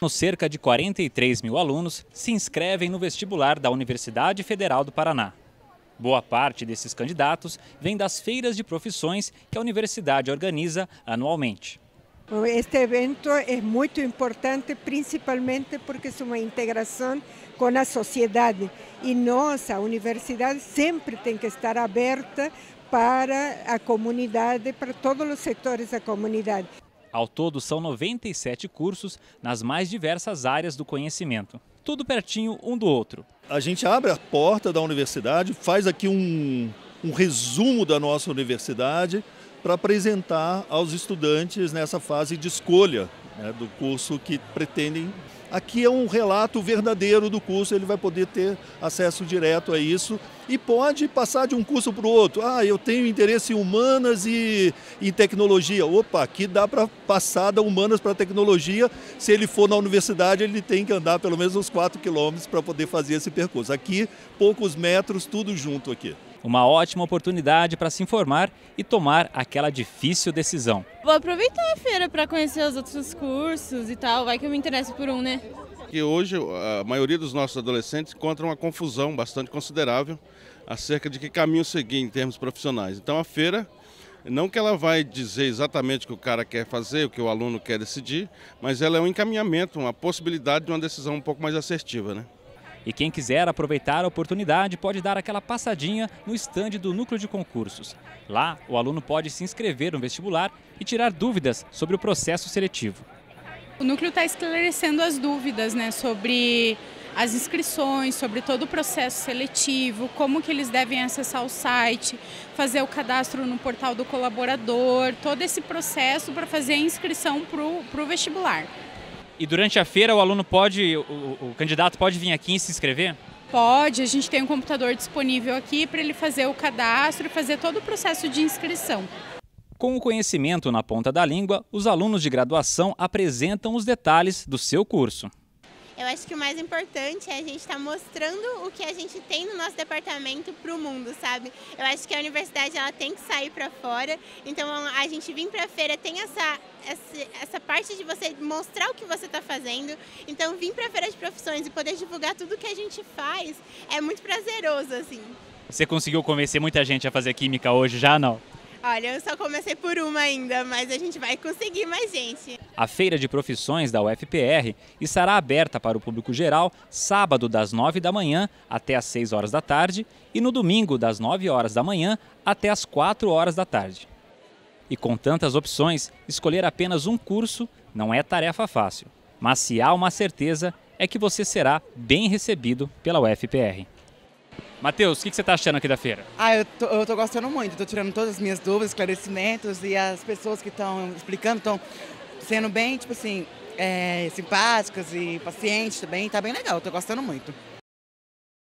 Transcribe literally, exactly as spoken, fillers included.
Cerca de quarenta e três mil alunos se inscrevem no vestibular da Universidade Federal do Paraná. Boa parte desses candidatos vem das feiras de profissões que a universidade organiza anualmente. Este evento é muito importante, principalmente porque é uma integração com a sociedade. E nós, a universidade, sempre tem que estar aberta para a comunidade, para todos os setores da comunidade. Ao todo, são noventa e sete cursos nas mais diversas áreas do conhecimento. Tudo pertinho um do outro. A gente abre a porta da universidade, faz aqui um, um resumo da nossa universidade para apresentar aos estudantes nessa fase de escolha, né, do curso que pretendem. Aqui é um relato verdadeiro do curso, ele vai poder ter acesso direto a isso e pode passar de um curso para o outro. Ah, eu tenho interesse em humanas e em tecnologia. Opa, aqui dá para passar da humanas para tecnologia. Se ele for na universidade, ele tem que andar pelo menos uns quatro quilômetros para poder fazer esse percurso. Aqui, poucos metros, tudo junto aqui. Uma ótima oportunidade para se informar e tomar aquela difícil decisão. Vou aproveitar a feira para conhecer os outros cursos e tal, vai que eu me interesso por um, né? E hoje a maioria dos nossos adolescentes encontra uma confusão bastante considerável acerca de que caminho seguir em termos profissionais. Então a feira, não que ela vai dizer exatamente o que o cara quer fazer, o que o aluno quer decidir, mas ela é um encaminhamento, uma possibilidade de uma decisão um pouco mais assertiva, né? E quem quiser aproveitar a oportunidade pode dar aquela passadinha no estande do Núcleo de Concursos. Lá, o aluno pode se inscrever no vestibular e tirar dúvidas sobre o processo seletivo. O Núcleo está esclarecendo as dúvidas, né, sobre as inscrições, sobre todo o processo seletivo, como que eles devem acessar o site, fazer o cadastro no portal do colaborador, todo esse processo para fazer a inscrição para o vestibular. E durante a feira o aluno pode, o, o candidato pode vir aqui e se inscrever? Pode, a gente tem um computador disponível aqui para ele fazer o cadastro e fazer todo o processo de inscrição. Com o conhecimento na ponta da língua, os alunos de graduação apresentam os detalhes do seu curso. Eu acho que o mais importante é a gente estar mostrando o que a gente tem no nosso departamento para o mundo, sabe? Eu acho que a universidade ela tem que sair para fora, então a gente vir para a feira tem essa, essa, essa parte de você mostrar o que você está fazendo, então vir para a feira de profissões e poder divulgar tudo que a gente faz é muito prazeroso, assim. Você conseguiu convencer muita gente a fazer química hoje já, não? Olha, eu só comecei por uma ainda, mas a gente vai conseguir mais gente. A Feira de Profissões da U F P R estará aberta para o público geral sábado das nove da manhã até às seis horas da tarde e no domingo das nove horas da manhã até às quatro horas da tarde. E com tantas opções, escolher apenas um curso não é tarefa fácil. Mas se há uma certeza é que você será bem recebido pela U F P R. Matheus, o que você está achando aqui da feira? Ah, eu tô, eu tô gostando muito, estou tirando todas as minhas dúvidas, esclarecimentos e as pessoas que estão explicando estão sendo bem, tipo assim, é, simpáticas e pacientes também, tá bem legal, estou gostando muito.